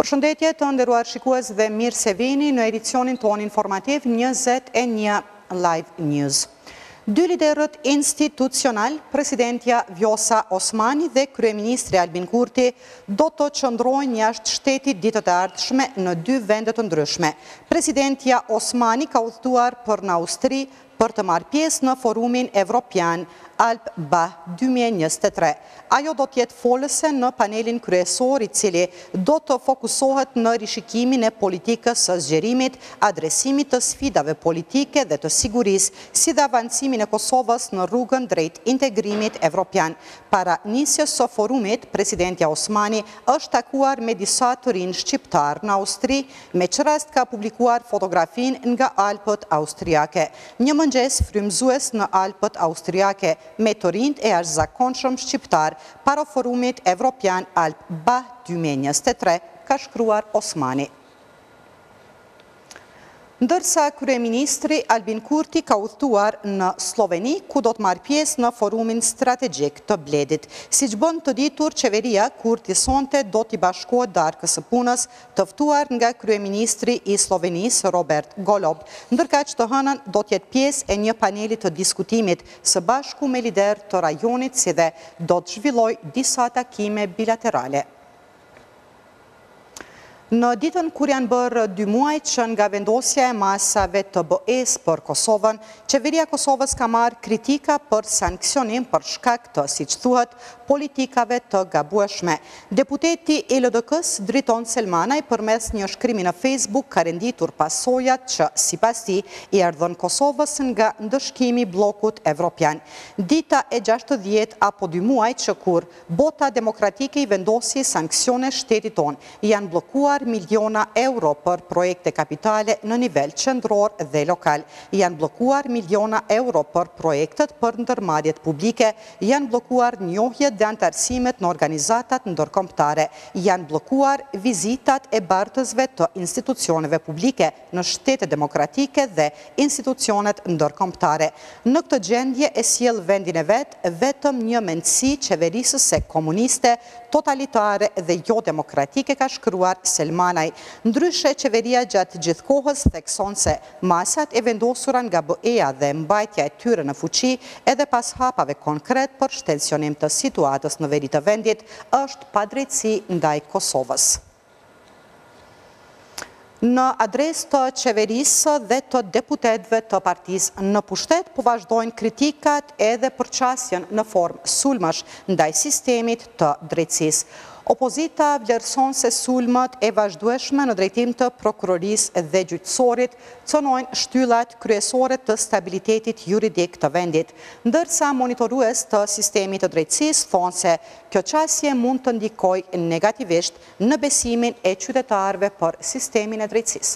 Përshëndetje të nderuar shikues dhe mirë se vini në edicionin ton informativ 21 Live News. Dy liderët institucional, presidentja Vjosa Osmani dhe kryeministri Albin Kurti, do të qëndrojnë jashtë shtetit ditët e ardhshme në dy vendet të ndryshme. Presidentja Osmani ka udhëtuar për në Austri për të marrë pjesë në forumin evropian Alp-Ba 2023. Ajo do t'jetë folëse në panelin kryesor I cili do të fokusohet në rishikimin e politikës së zgjerimit, adresimit të sfidave politike dhe të sigurisë, si dhe avancimin e Kosovës në rrugën drejt integrimit evropian. Para nisjes së forumit, presidentja Osmani është takuar me disa të rinj shqiptar në Austri, me që rast ka publikuar fotografin nga Alpët austriake. Një mëngjes frymëzues në Alpët austriake me të rinjt e jashtëzakonshëm shqiptar para forumit evropian Alp-Ba 2023, ka shkruar Osmani. Ndërsa kryeministri Albin Kurti ka udhëtuar në Sloveni, ku do të marrë pjesë në forumin strategjik të Bledit. Siç bën të ditur, qeveria Kurti sonte do t'i bashkohet darkës së punës të ftuar nga kryeministri I Slovenisë Robert Golob, ndërkaq të hënën do t'jetë pjesë e një paneli të diskutimit së bashku me lider të rajonit, si dhe do të zhvillojë disa takime bilaterale. Në ditën kur janë bërë 2 muaj që nga vendosja e masave të BE-s për Kosovën, qeveria Kosovës ka marrë kritika për sankcionim për shkak të, siç thuhet, politikave të gabueshme. Deputeti I LDK-s Driton Selmanaj përmes një shkrimi në Facebook ka renditur pasojat që sipas tij I ardhën Kosovës nga ndëshkimi bllokut evropian. Dita e 60 apo 2 muaj që kur bota demokratike I vendosi sanksione shtetit ton, janë bllokuar miliona euro për projekte kapitale në nivel qendror dhe lokal. Janë bllokuar miliona euro për projektet për ndërmarrjet publike, janë bllokuar njohjet dhe antarësimet në organizatat ndërkombëtare, janë bllokuar vizitat e bartësve të institucioneve publike në shtete demokratike dhe institucionet ndërkombëtare. Në këtë gjendje e sjell vendin e vet vetëm një mendësi qeverisëse komuniste, totalitare dhe jo demokratike, ka shkruar Selmanaj. Ndryshe, qeveria gjatë gjithë kohës thekson se masat e vendosura nga BE-ja dhe mbajtja e tyre në fuqi, edhe pas hapave konkret për shtensionim të situatës në veri të vendit, është padrejtësi ndaj Kosovës. Në adres të qeverisë dhe të deputetëve të partisë në pushtet, po vazhdojnë kritikat edhe për qasjen në formë sulmash ndaj sistemit të drejtësisë. Opozita vlerëson se sulmët e vazhdueshme në drejtim të prokurorisë dhe gjyqësorit cënojnë shtyllat kryesore të stabilitetit juridik të vendit, ndërsa monitorues të sistemit të drejtësisë thonë se kjo qasje mund të ndikojë negativisht në besimin e qytetarëve për sistemin e drejtësisë.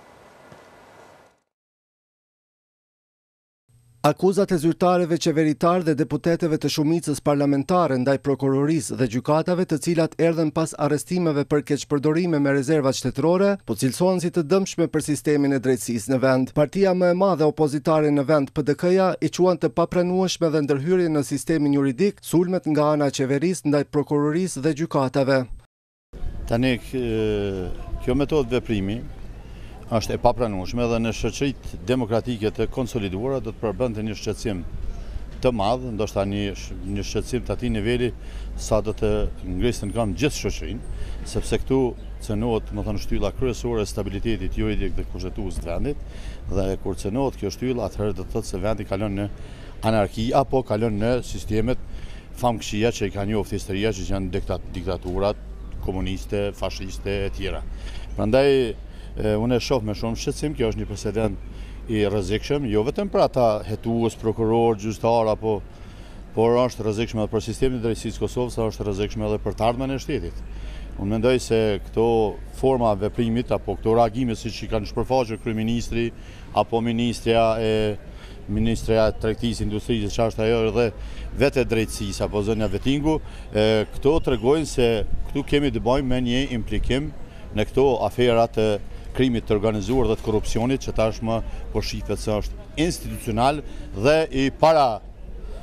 Akuzat e zyrtarëve qeveritar dhe deputetëve të shumicës parlamentare ndaj prokurorisë dhe gjykatave, të cilat erdhen pas arrestimeve për keqpërdorime me rezervat shtetërore, po cilësohen si të dëmshme për sistemin e drejtësisë në vend. Partia më e madhe opozitare në vend, PDK-ja, I quan të papranueshme dhe ndërhyrje në sistemin juridik sulmet nga ana e qeverisë ndaj prokurorisë dhe gjykatave. Tani kjo metodë veprimi është e papranueshme dhe në shoqëritë demokratike të konsoliduara do të përbënte një shqetësim të madh, ndoshta një shqetësim të atij niveli sa do të ngrisë në këmbë gjithë shoqërinë, sepse këtu cënohet, shtylla kryesore e stabilitetit juridik dhe kushtetues të vendit, dhe kur cënohet kjo shtyllë, atëherë do të thotë se vendi kalon në anarki apo kalon në sistemet famkëshia që I ka njohur historia, që janë diktaturat komuniste, fashiste e tjera. Prandaj unë e shoh me shumë shqetësim, kjo është një precedent I rrezikshëm, jo vetëm për ata hetues, prokuror, gjyqtar por është rrezikshëm edhe për sistemin e drejtësisë Kosovës, është rrezikshëm edhe për të ardhmen e shtetit. Unë mendoj se këto forma veprimit apo këto reagime siç I kanë shpërfaqur kryeministri apo ministra e tregtisë, industrisë, që është ajo edhe vetë drejtësisë apo zonja Vetingu, këto tregojnë se këtu kemi të bëjmë me një implikim në këto aferat të krimit të organizuar dhe të korrupsionit, që tashmë po shihet se është institucional dhe I para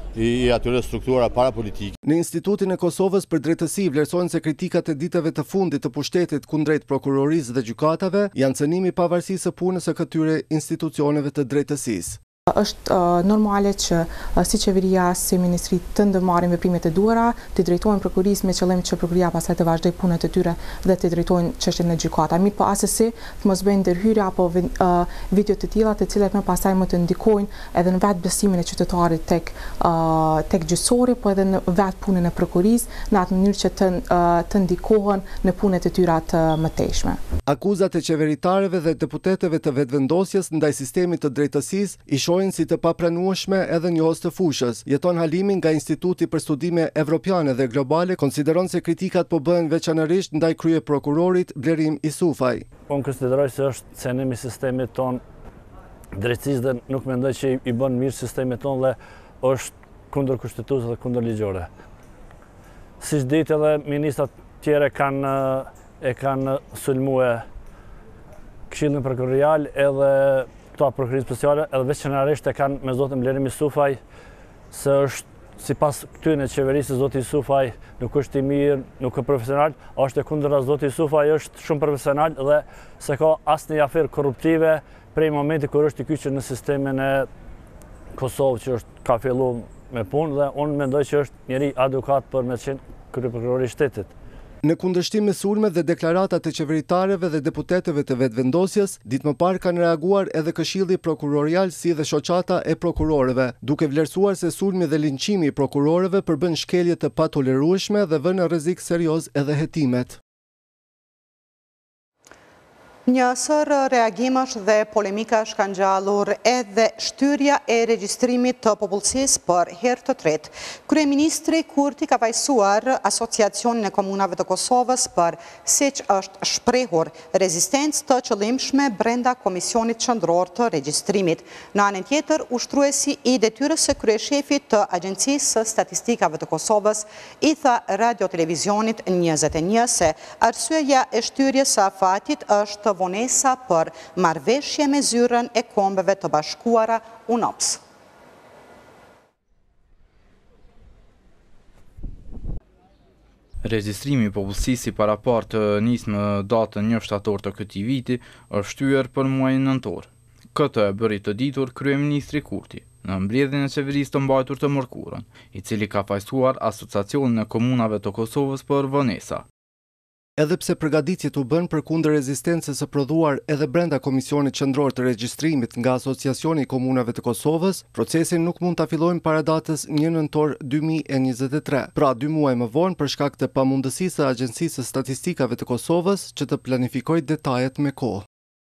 i atyre struktura parapolitike. Në Institutin e Kosovës për Drejtësi vlerësojnë se kritikat e ditëve të fundit të pushtetit kundrejt prokurorisë dhe gjykatave janë cënimi i pavarësisë së punës së këtyre institucioneve të drejtësisë. Është normale që si qeveria, si ministri të ndërmarrin veprimet e duhura, të drejtojnë prokurisë me qëllim që prokuria pastaj të vazhdoj punët e tyre dhe të drejtojnë çështjen e gjykata. Mirë po asesi të mos bëjnë ndërhyrje apo video të tilla të cilat më pastaj më të ndikojnë edhe në vetë besimin e qytetarit tek gjyqësori, po edhe në vetë punën e prokurisë në atë mënyrë që të ndikohen në punët e tyre të mëtejshme. Akuzat e qeveritarëve dhe deputetëve të vetëvendosjes ndaj sistemit të drejtësisë i shohin si të papranueshme edhe njohës të fushës. Jeton Halimi nga Instituti për Studime Evropiane dhe Globale konsideron se kritikat po bëhen veçanërisht ndaj kryeprokurorit Blerim Isufaj. Unë konsideroj se është cenimi i sistemit ton drejtësisë dhe nuk mendoj që i bën mirë sistemit ton dhe është kundër kushtetues dhe kundër ligjore. Siç ditë edhe ministrat tjerë kanë sulmuar Këshillin Prokurorial edhe këto prokurisë speciale, edhe veçanërisht e kanë me zotin Blerim Isufaj, se është sipas këtyre qeverisë zoti Isufaj nuk është i mirë, nuk është profesional, është e kundërta zoti Isufaj është shumë profesional dhe se ka asnjë aferë korruptive prej momentit kur është i kyçur në sistemin e Kosovës që ka filluar me punë dhe unë mendoj që është njëri edukat për me qenë kryeprokurori i shtetit. Në kundërshtim me sulmet dhe deklaratat e qeveritarëve dhe deputetëve të vetëvendosjes, ditë më parë kanë reaguar edhe Këshilli Prokurorial si dhe shoqata e prokurorëve, duke vlerësuar se sulmi dhe linçimi i prokurorëve përbën shkelje të patolerueshme dhe vën në rrezik serioz edhe hetimet. Një sër reagimesh dhe polemikash kanë gjallur edhe shtyrja e regjistrimit të popullsisë për herë të tretë. Kryeministri Kurti ka pajësuar Asociacionin e Komunave të Kosovës për siç është shprehur rezistencë të qëllimshme brenda Komisionit Qendror të Regjistrimit. Në anën tjetër, ushtruesi i detyrës së kryeshefit të Agjencisë së Statistikave të Kosovës i tha Radio Televizionit 21 se arsyeja e shtyrjes së afatit është vonesa për marrëveshje me zyrën e Kombeve të Bashkuara UNOPS. Regjistrimi i popullsisë para parë të nisë në datën 1 shtator të këtij viti është shtyer për muajin nëntor. Këtë e bëri të ditur kryeministri Kurti në mbledhjen e qeverisë të mbajtur të mërkurën, i cili ka fajsuar Asociacionin e Komunave të Kosovës për vonesa. Edhe pse përgatitjet u bën përkundër rezistencës së prodhuar edhe brenda Komisionit Qendror të Regjistrimit nga Asociacioni i Komunave të Kosovës, procesin nuk mund ta fillojnë para datës 1 nëntor 2023, pra 2 muaj më vonë për shkak të pamundësisë së Agjencisë së Statistikave të Kosovës që të planifikojë detajet me kohë.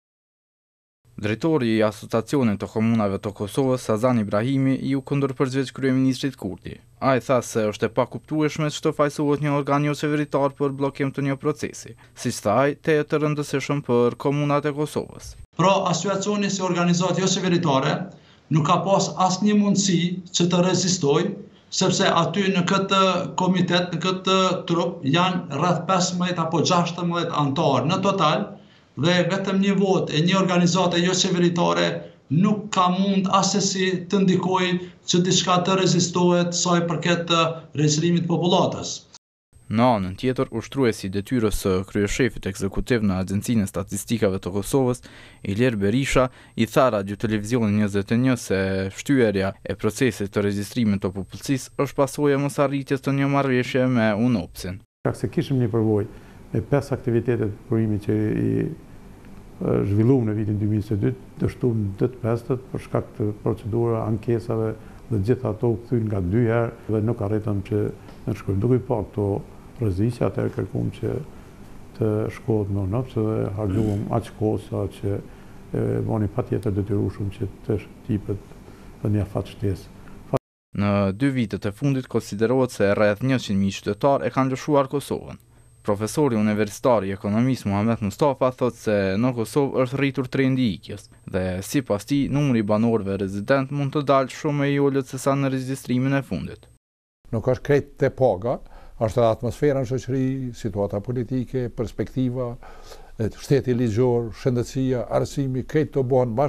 Drejtori i Asociacionit të Komunave të Kosovës, Sazan Ibrahimi, ju kundërpërgjigj kryeministrit Kurti. Ai tha se është e pakuptueshme që të fajsohet një organ jo qeveritar për bllokim të një procesi, siç tha ai, teje të rëndësishëm për komunat e Kosovës. Pra, asociacioni si organizatë jo qeveritare nuk ka pas asnjë mundësi që të rezistojë, sepse aty në këtë komitet, në këtë trup janë rreth 15 apo 16 anëtar në total. Dhe vetëm një votë e një organizate jo qeveritare nuk ka mund asesi të ndikojë që diçka të rezistohet sa i përket regjistrimit popullatës. Në anën tjetër, ushtruesi detyrës së kryeshefit ekzekutiv në Agjencinë e Statistikave të Kosovës, Ilir Berisha, i tha Radio Televizionit 21 se shtyerja e procesit të regjistrimit të popullsisë është pasojë e mosarritjes të një marrëveshje me UNOPS-in. Se kishim një përvojë me 5 aktivitete të burimit që i zhvilluar në vitin 2022, dështuar në 8-5 për shkak të procedura, ankesave dhe gjitha ato u kthyn nga 2 herë dhe nuk arritëm që në shkojmë. Duke i pa këto rreziqe, atëherë kërkuam që të shkohet në UNOPS dhe harxuam aq kohë sa që voni patjetër detyrueshëm që të shtypet në një afat shtesë. Në 2 vitet e fundit konsiderohet se rreth 100.000 qytetarë e kanë lëshuar Kosovën. Profesori universitar i ekonomisë Muhamet Mustafa thot se në Kosovë është rritur trendi i ikjes dhe sipas tij numri i banorëve rezident mund të dalë shumë më i ulët se sa në regjistrimin e fundit. Nuk është krejt te paga, është atmosfera në shoqëri, situata politike, perspektiva, shteti ligjor, shëndetësia, arsimi, krejt të bëhen bashkë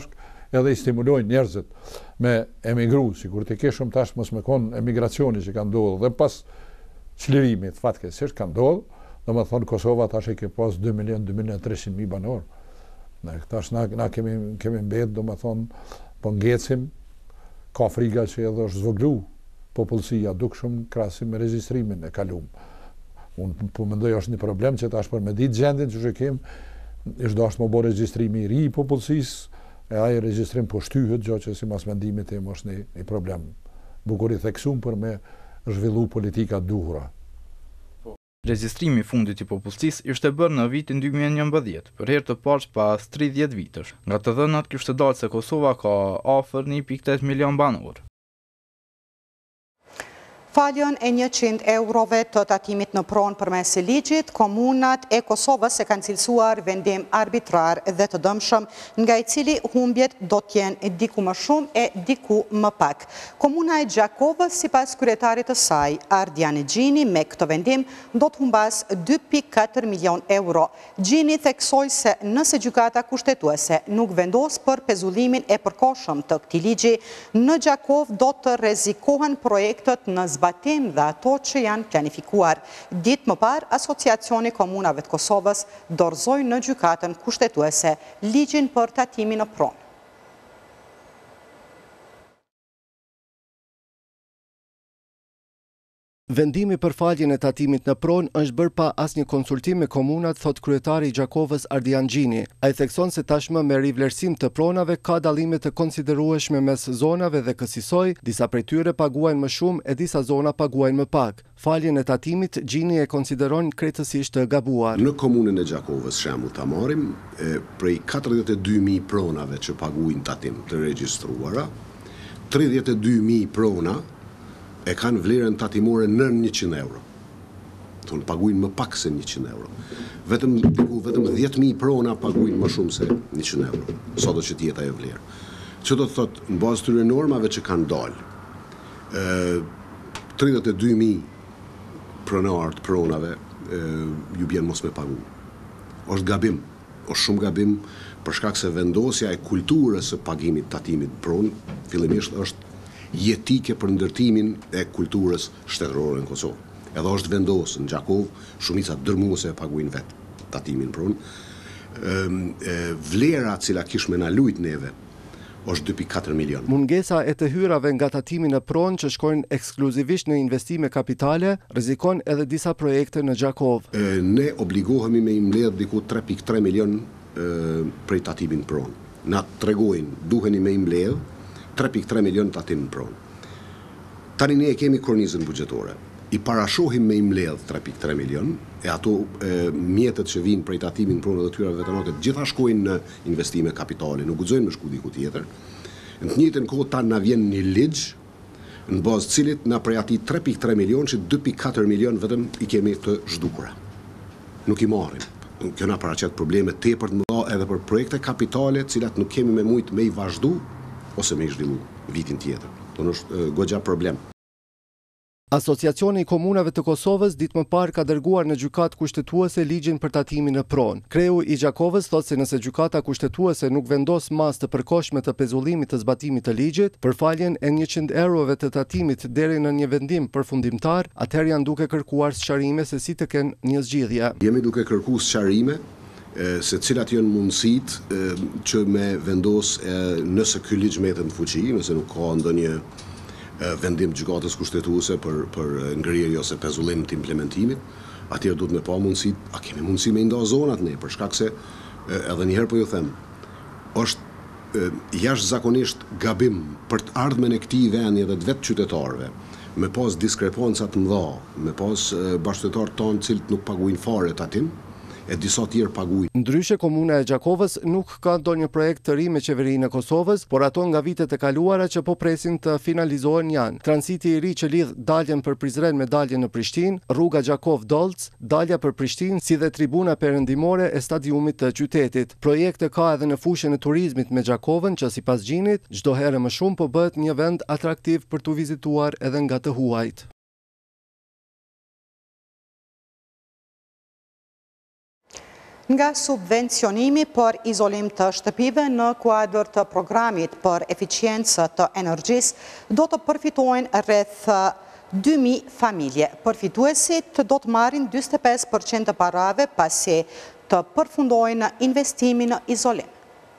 edhe i stimulojnë njerëzit me emigru, sikur të keshëm tash mos me konë emigracioni që ka ndodhur dhe pas çlirimit fatkeqësisht ka ndodhur, domethënë Kosova tash e ke pas 2.300.000 banor. Tash na kemi mbet, domethënë po ngecim, ka frika që edhe është zvoglu popullsia dukshëm krahasim me regjistrimin e kalum. Unë po mendoj është një problem që tash për me ditë gjendin që kem, është dashur më bë regjistrimi i ri i popullsisë, e ai regjistrim po shtyhet, gjë që sipas mendimit tim është një problem. Bukur i theksuar për me zhvillu politika duhura. Regjistrimi i fundit i popullsisë ishte bërë në vitin 2011, për herë të parë pas 30 vitësh. Nga të dhënat kishte dalë se Kosova ka afër 1.8 milion banor. Faljen e 100 eurove të tatimit në pronë përmes ligjit, komunat e Kosovës e kanë cilësuar vendim arbitrar dhe të dëmshëm, nga i cili humbjet do t'jenë diku më shumë e diku më pak. Komuna e Gjakovës, sipas kryetarit të saj, Ardian Gjini, me këtë vendim do të humbas 2.4 milion euro. Gjini theksoi se nëse gjykata kushtetuese nuk vendos për pezullimin e përkohshëm të këtij ligji, në Gjakovë do të rrezikohen projektet në zbatim dhe ato që janë planifikuar. Ditë më parë, Asociacioni Komunave të Kosovës dorëzoi në gjykatën kushtetuese ligjin për tatimin në pronë. Vendimi për faljen e tatimit në pronë është bërë pa asnjë konsultim me komunat, thot kryetari i Gjakovës Ardian Gjini. Ai thekson se tashmë me rivlerësim të pronave ka dallime të konsiderueshme mes zonave dhe kësaj, disa prej tyre paguajnë më shumë e disa zona paguajnë më pak. Faljen e tatimit Gjini e konsideron krejtësisht të gabuar. Në komunën e Gjakovës, shembull ta marrim, prej 42.000 pronave që paguajnë tatim të regjistruara, 32.000 prona e kanë vlerën tatimore nën 100 euro. Tonë paguajnë më pak se 100 euro. Vetëm 10.000 prona paguajnë më shumë se 100 euro, sado që tjetë ajo vlerë. Që do të thotë, në bazë të normave që kanë dalë, 32.000 pronarë të pronave ju bjen mos me pagu. Është gabim, është shumë gabim, për shkak se vendosja e kulturës së pagimit tatimit pronë, fillimisht është jetike për ndërtimin e kulturës shtetërore në Kosovë. Edhe është vendosë në Gjakovë, shumica dërmuese e paguajnë vetë tatimin pronë. Vlera cila kishme na lujt neve është 2.4 milion. Mungesa e të hyrave nga tatimi në pronë që shkojnë ekskluzivisht në investime kapitale, rrezikon edhe disa projekte në Gjakovë. Ne obligohemi me i mbledh diku 3.3 milion prej tatimin pronë. Na tregojnë, duheni me i mbledh 3.3 milion tatim në pronë. Tani ne e kemi kornizën buxhetore. I parashohim me i mbledh 3.3 milion, e ato mjetet që vinë prej tatimin në pronë dhe tyra veteranoke, gjitha shkojnë në investime kapitale, nuk guxojnë me shku diku tjetër. Në të njëjtën kohë ta na vjen një ligj, në bazë cilit na prej atij 3.3 milion që 2.4 milion vetëm i kemi të zhdukura. Nuk i marrim. Kjo na paraqet probleme tepër të mëdha edhe për projekte kapitale, të cilat nuk kemi me mujt me i vazhdu ose me i zhvillu vitin tjetër. Tonë është goxha problem. Asociacioni i Komunave të Kosovës ditë më parë ka dërguar në gjykatë kushtetuese ligjin për tatimin në pronë. Kreu i Gjakovës thotë se nëse gjykata kushtetuese nuk vendos masë të përkohshme të pezullimit të zbatimit të ligjit për faljen e 100 eurove të tatimit deri në një vendim përfundimtar, atëherë janë duke kërkuar sqarime se si të kenë një zgjidhje. Jemi duke kërkuar sqarime se cilat janë mundësitë që me vendos nëse ky ligj mbetet në fuqi, nëse nuk ka ndonjë vendim gjykatës kushtetuese për ngrirje ose pezullim të implementimit, atëherë duhet me pa mundësi, a kemi mundësi me nda zonat ne, për shkak se edhe një herë po ju them, është jashtëzakonisht gabim për të ardhmen e këtij vendi edhe të vetë qytetarëve, me pas diskrepanca të mëdha, me pas bashkëtetarë tonë cilët nuk paguajnë fare tatim, e disa tjerë paguajnë. Ndryshe, komuna e Gjakovës nuk ka ndonjë projekt të ri me qeverinë e Kosovës, por ato nga vitet e kaluara që po presin të finalizohen janë: transiti i ri që lidh daljen për Prizren me daljen në Prishtinë, rruga Gjakov-Dolc, dalja për Prishtinë, si dhe tribuna perëndimore e stadiumit të qytetit. Projekte ka edhe në fushën e turizmit me Gjakovën, që sipas Gjinit, çdo herë më shumë po bëhet një vend atraktiv për tu vizituar edhe nga të huajt. nga subvencionimi për izolim të shtëpive në kuadër të programit për eficiencë të energjisë do të përfitojnë rreth 2.000 familje. Përfituesit do të marrin 45% të parave pasi të përfundojnë investimin në izolim.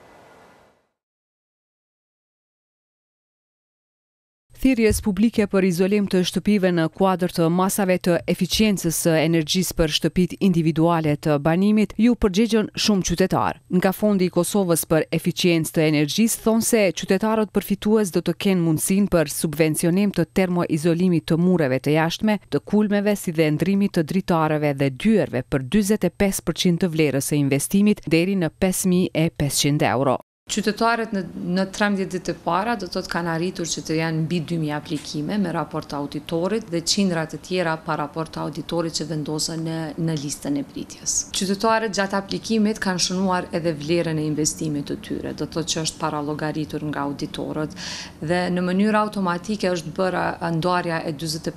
Thirrjes publike për izolim të shtëpive në kuadër të masave të eficiencës së energjisë për shtëpitë individuale të banimit ju përgjigjën shumë qytetarë. Nga Fondi i Kosovës për eficiencë të energjisë thonë se qytetarët përfitues do të kenë mundësinë për subvencionim të termoizolimit të mureve të jashtme, të kulmeve si dhe ndrimit të dritareve dhe dyerve për 45% të vlerës së investimit deri në 5.500 euro. Qytetarët në 13 ditë të para do të kanë arritur që të janë mbi 2.000 aplikime me raport auditorit dhe qindra të tjera pa raport auditorit që vendosen në listën e pritjes. Qytetarët gjatë aplikimit kanë shënuar edhe vlerën e investimit të tyre, do të thotë që është parallogaritur nga auditorët dhe në mënyrë automatike është bërë ndarja e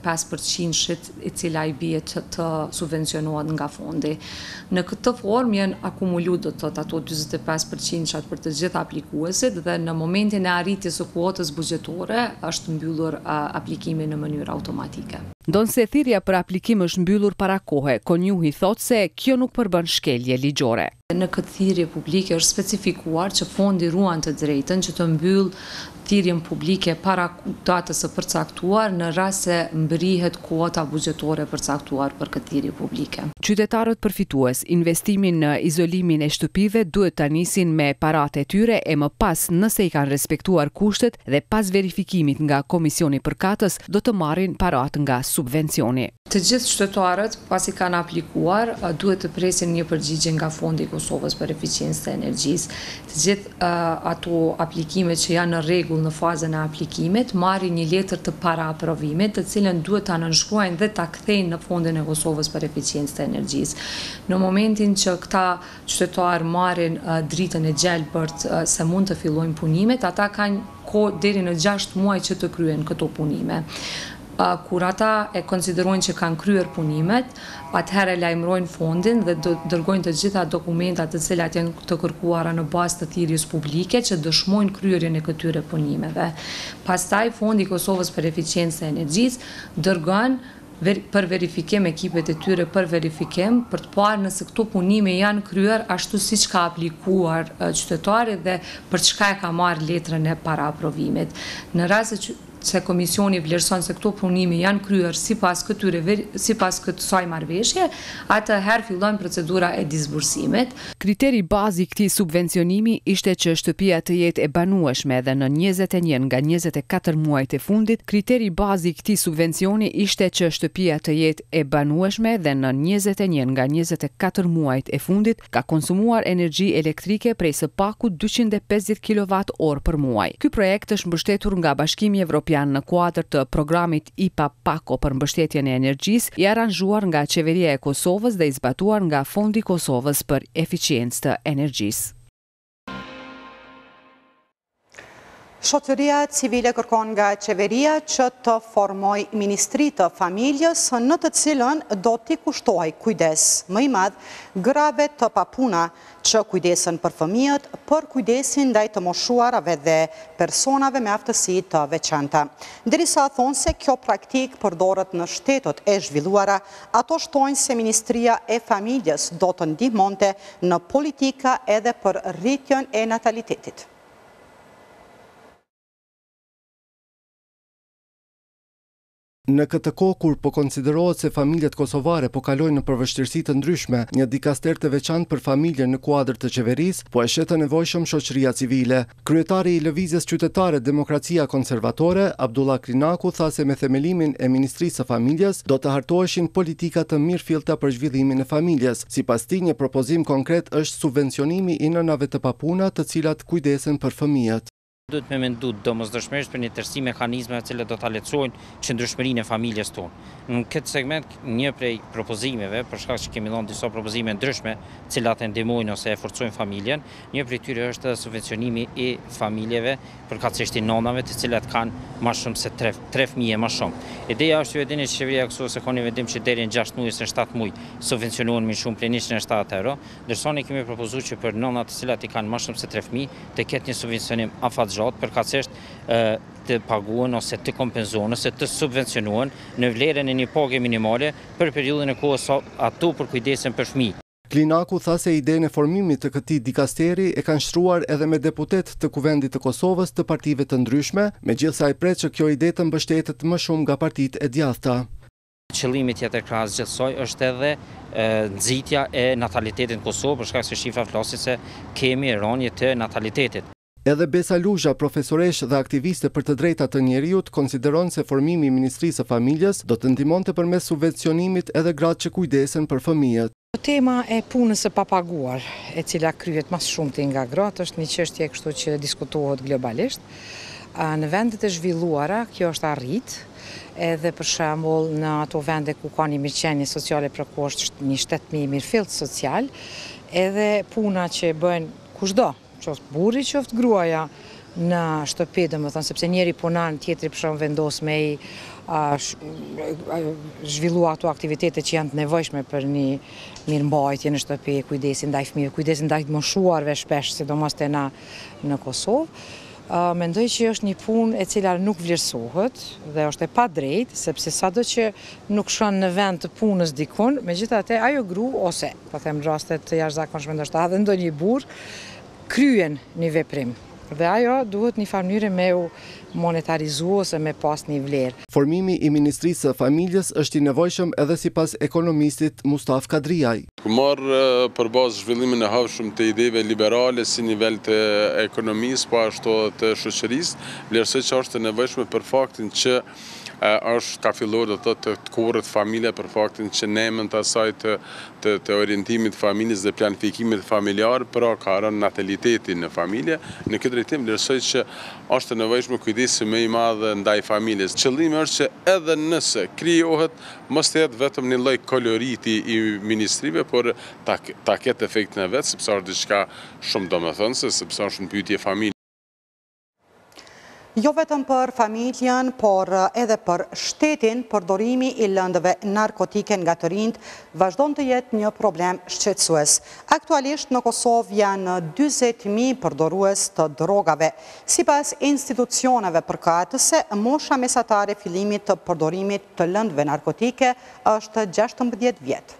45% e cila i bie të subvencionohet nga fondi. Në këtë formë janë akumulu do të thotë ato 45% për të gjitha aplikuesit dhe në momentin e arritjes së kuotës buxhetore është mbyllur aplikimi në mënyrë automatike. Ndonse thirrja për aplikim është mbyllur para kohe, Konjuhi thotë se kjo nuk përbën shkelje ligjore. Në këtë thirrje publike është specifikuar që fondi ruan të drejtën që të mbyll thirrjen publike para datës së përcaktuar në rast se mbërrihet kuota buxhetore përcaktuar për këtë thirrje publike. Qytetarët përfitues investimin në izolimin e shtëpive duhet ta nisin me paratë e tyre e më pas nëse i kanë respektuar kushtet dhe pas verifikimit nga Komisioni Përkatës do të marrin paratë nga subvencioni. Të gjithë qytetarët pasi kanë aplikuar duhet të presin një përgjigje nga Fondi i Kosovës për eficiencë të energjisë. Të gjithë ato aplikimet që janë në rregull në fazën e aplikimit marrin një letër të paraaprovimit, të cilën duhet ta nënshkruajnë dhe ta kthejnë në Fondin e Kosovës për eficiencë të energjisë. Në momentin që këta qytetarë marrin dritën e gjelbërt se mund të fillojnë punimet, ata kanë kohë deri në 6 muaj që të kryejnë këto punime. Kur ata e konsiderojnë që kanë kryer punimet, atëherë lajmërojnë fondin dhe dërgojnë të gjitha dokumentat të cilat janë të kërkuara në bazë të thirrjes publike që dëshmojnë kryerjen e këtyre punimeve. Pastaj Fondi i Kosovës për eficiencë të energjisë dërgon për verifikim ekipet e tyre për verifikim për të parë nëse këto punime janë kryer ashtu siç ka aplikuar qytetari dhe për çka e ka marrë letrën e paraaprovimit. Në rast se komisioni vlerëson se këto punime janë kryer sipas kësaj marrëveshje, atëherë fillon procedura e disbursimit. Kriteri bazë i këtij subvencionimi ishte që shtëpia të jetë e banueshme dhe në 21 nga 24 muajt e fundit, kriteri bazë i këtij subvencioni ishte që shtëpia të jetë e banueshme dhe në 21 nga 24 muajt e fundit ka konsumuar energji elektrike prej së paku 250 kWh për muaj. Ky projekt është mbështetur nga Bashkimi Evropian në kuadër të programit IPA PACO për mbështetjen e energjisë, i aranzhuar nga Qeveria e Kosovës dhe i zbatuar nga Fondi i Kosovës për eficiencë të energjisë. Shoqëria civile kërkon nga qeveria që të formoj Ministri të Familjes në të cilën do t'i kushtohej kujdes më i madh grave të papuna që kujdesen për fëmijët, për kujdesin ndaj të moshuarave dhe personave me aftësi të veçanta. Derisa thonë se kjo praktik përdoret në shtetet e zhvilluara, ato shtojnë se Ministria e Familjes do të ndihmonte në politika edhe për rritjen e natalitetit. Në këtë kohë kur po konsiderohet se familjet kosovare po kalojnë në përvështirësi të ndryshme, një dikaster të veçantë për familjen në kuadër të qeverisë po e shet të nevojshëm shoqëria civile. Kryetari i Lëvizjes Qytetare Demokracia Konservatore, Abdullah Krinaku, tha se me themelimin e Ministrisë së Familjes do të hartoheshin politika të mirëfillta për zhvillimin e familjes. Sipas tij, një propozim konkret është subvencionimi i nënave të papuna të cilat kujdesen për fëmijët. Duhet me mendu domosdoshmërisht për një tërësi mekanizmeve të cilat do ta lehtësojnë qëndrueshmërinë e familjes tonë. Në këtë segment, një prej propozimeve, për shkak që kemi dhënë disa propozime ndryshme, të cilat e ndihmojnë ose e forcojnë familjen, një prej tyre është edhe subvencionimi i familjeve përkatësisht i nonave, të cilat kanë më shumë se 3 fëmijë më shumë. Ideja është ju e dini që qeveria e Kosovës ka një vendim që deri në 6 muaj ose 7 muaj subvencionohen më shumë prej 170 euro, ndërsa ne kemi propozuar që për nonat të cilat i kanë më shumë se 3 fëmijë të ketë një subvencionim afatgjatë përkatësisht të paguhen ose të kompenzohen ose të subvencionohen në vlerën e një pagë minimale për periudhën e kohës ato për kujdesen për fëmijë. Klinaku tha se idenë e formimit të këtij dikasteri e kanë shtruar edhe me deputet të Kuvendit të Kosovës të partive të ndryshme, megjithëse ai pret që kjo ide të mbështetet më shumë nga partitë e djathta. Qëllimi tjetër krahas gjithsoj është edhe nxitja e natalitetit në Kosovë, për shkak se shifra flasin se kemi rënje të natalitetit. Edhe Besa Luzha, profesoresh dhe aktiviste për të drejtat të njeriut, konsideron se formimi i Ministrisë së Familjes do të ndihmonte përmes subvencionimit edhe gratë që kujdesen për fëmijët. Tema e punës së papaguar, e cila kryhet më shumë nga gratë, është një çështje kështu që diskutohet globalisht. Në vendet e zhvilluara kjo është arrit, edhe për shembull në ato vende ku ka një mirëqenie sociale prekosh, një shtetëmi i mirëfillt social, edhe puna që bën kushdo, qoftë burri, qoftë gruaja në shtëpi, domethënë sepse njëri punon, tjetri për shembull vendos me zhvillu ato aktivitete që janë të nevojshme për një mirëmbajtje në shtëpi, kujdesin ndaj fëmijëve, kujdesin ndaj të moshuarve shpesh, sidomos te na në Kosovë. Mendoj që është një punë e cila nuk vlerësohet dhe është e padrejtë, sepse sado që nuk shkon në vend të punës dikun, megjithatë ajo gru ose, po them raste të jashtëzakonshme ndoshta edhe ndonjë burr kryen një veprim. Dhe ajo duhet një mënyrë me u monetarizu ose me pas një vlerë. Formimi i Ministrisë së Familjes është i nevojshëm edhe sipas ekonomistit Mustaf Kadriaj. Marë për bazë zhvillimin e hapshëm të ideve liberale si nivel të ekonomisë, po ashtu të shoqërisë, vlerësoj që është e nevojshme për faktin që ka filluar të kurrët familja për faktin që nemën të asaj të orientimit familjes dhe planifikimit familjar, pra ka rënë nataliteti në familje. Në këtë drejtim vlerësoj që është e nevojshme kujdesi më i madh ndaj familjes. Qëllimi është që edhe nëse krijohet, mos të jetë vetëm një lloj koloriti i ministrive, por ta ketë efektin e vet, sepse është diçka shumë domethënëse, sepse është një pyetje familje. Jo vetëm për familjen, por edhe për shtetin, përdorimi i lëndëve narkotike nga të rinjt vazhdon të jetë një problem shqetësues. Aktualisht në Kosovë janë 40.000 përdorues të drogave. Sipas institucioneve përkatëse, mosha mesatare fillimit të përdorimit të lëndëve narkotike është 16 vjet.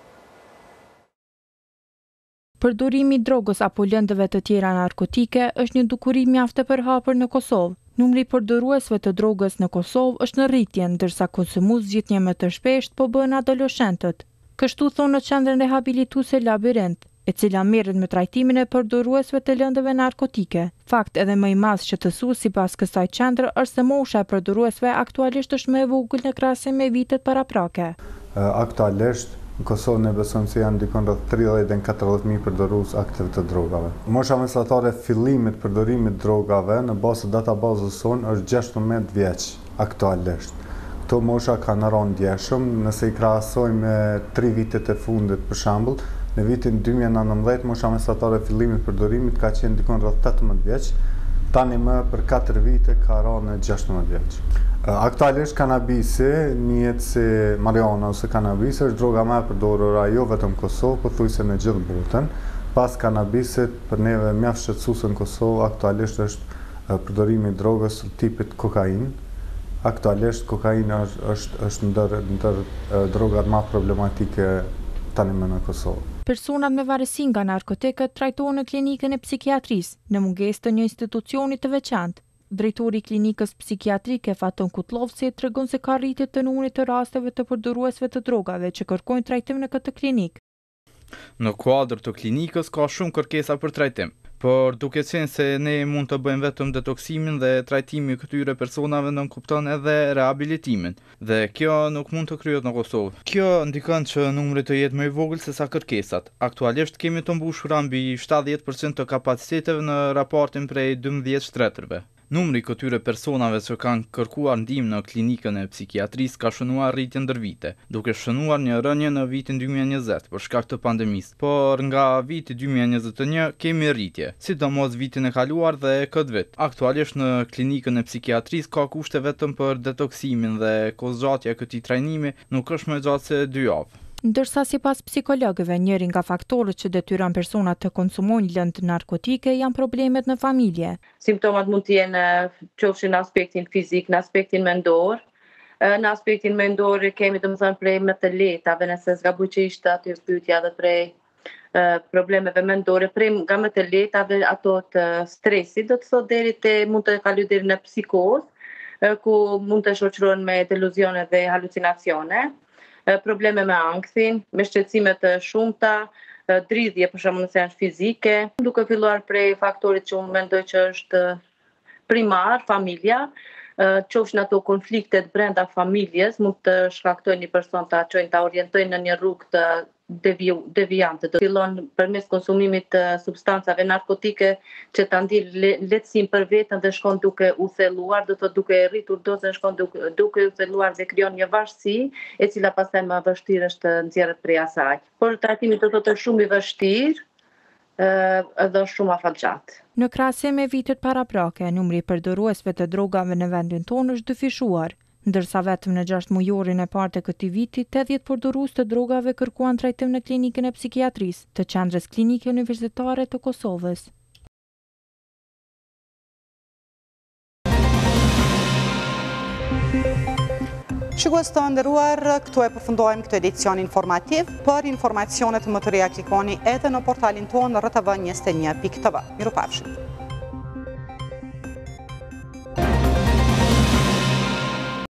Përdorimi i drogës apo lëndëve të tjera narkotike është një dukuri mjaft e përhapur në Kosovë. Numri përdoruesve të drogës në Kosovë është në rritje, ndërsa konsumus gjithnjë më të shpesht po bën adoleshentët. Kështu thonë në qendrën rehabilituese Labirint, e cila merret me trajtimin e përdoruesve të lëndëve narkotike. Fakt edhe më i madh shqetësues sipas kësaj qendre është se mosha e përdoruesve aktualisht është më e vogël në krahasim me vitet paraprake. Aktualisht në Kosovë ne besojmë se janë dikon rreth 30 dhe 40.000 përdorues aktiv të drogave. Mosha mesatare fillimit përdorimit drogave në bazë të databazës sonë është 16 vjeç aktualisht. Këto mosha kanë rënë ndjeshëm, nëse i krahasojmë me 3 vitet e fundit për shembull, në vitin 2019 mosha mesatare fillimit përdorimit ka qenë dikon rreth 18 vjeç, tani më për 4 vite ka rënë 16 vjeç. Aktualisht kanabisi, njihet si marijuana ose kanabisi, është droga më e përdorur jo vetëm në Kosovë, pothuajse në gjithë botën. Pas kanabisit, për neve mjaft shqetësuese në Kosovë, aktualisht është përdorimi i drogës tipit kokain. Aktualisht kokaina është ndër drogat më problematike tani më në Kosovë. Personat me varësi nga narkotikët trajtohen në klinikën e psikiatrisë, në mungesë të një institucioni të veçantë. Drejtori i klinikës psikiatrike Faton Kutlovci tregon se ka rritje të numrit të rasteve të përdoruesve të drogave që kërkojnë trajtim në këtë klinikë. Në kuadër të klinikës ka shumë kërkesa për trajtim. por duke qenë se ne mund të bëjmë vetëm detoksimin dhe trajtimin këtyre personave nënkupton edhe rehabilitimin, dhe kjo nuk mund të kryhet në Kosovë. Kjo ndikon që numri të jetë më i vogël se sa kërkesat. Aktualisht kemi të mbushura mbi 70% të kapaciteteve në raportin prej 12 shtretërve. Numri këtyre personave që kanë kërkuar ndihmë në klinikën e psikiatrisë ka shënuar rritjen ndër vite, duke shënuar një rënje në vitin 2020 për shkak të pandemisë. Por nga viti 2021 kemi rritje, sidomos vitin e kaluar dhe këtë vit. Aktualisht në klinikën e psikiatrisë ka kushte vetëm për detoksimin dhe kozgjatja e këtij trajnimi nuk është më gjatë se 2 javë. Ndërsa sipas psikologëve, njëri nga faktorët që detyron personat të konsumojnë lëndë narkotike janë problemet në familje. Simptomat mund të jenë qofshin në aspektin fizik, në aspektin mendor. Në aspektin mendor kemi domethënë prej më të letave, nëse zgaboj që ishte aty pyetja edhe prej problemeve mendore, prej nga më të letave ato të stresit, do të thotë mund të kalojë deri në psikozë, ku mund të shoqërohen me deluzione dhe halucinacione. Probleme me ankthin, me shqetësime të shumta, dridhje për shembull nëse janë fizike, duke filluar prej faktorit që unë mendoj që është primar, familja, qofshin ato konfliktet brenda familjes, mund të shkaktojnë një person ta çojnë ta orientojnë në një rrugë të devijante. Do fillon përmes konsumimit të substancave narkotike që ta ndjej lehtësinë për veten dhe shkon duke u thelluar, do të thotë duke rritur dozën, shkon duke u thelluar dhe krijon një varësi, e cila pastaj më vështirë është të nxjerret prej asaj. Por trajtimi do të thotë shumë i vështirë, edhe shumë afatgjat. Në krahasim me vitet paraprake, numri i përdoruesve të drogave në vendin tonë është dyfishuar, ndërsa vetëm në 6 mujorin e parë të këtij viti, 80 përdorues të drogave kërkuan trajtim në klinikën e psikiatrisë të Qendrës Klinike Universitare të Kosovës. Shikues të nderuar, këtu e përfundojmë këtë edicion informativ. Për informacionet më të reja klikoni edhe në portalin tonë rtv21.tv. Mirupafshim.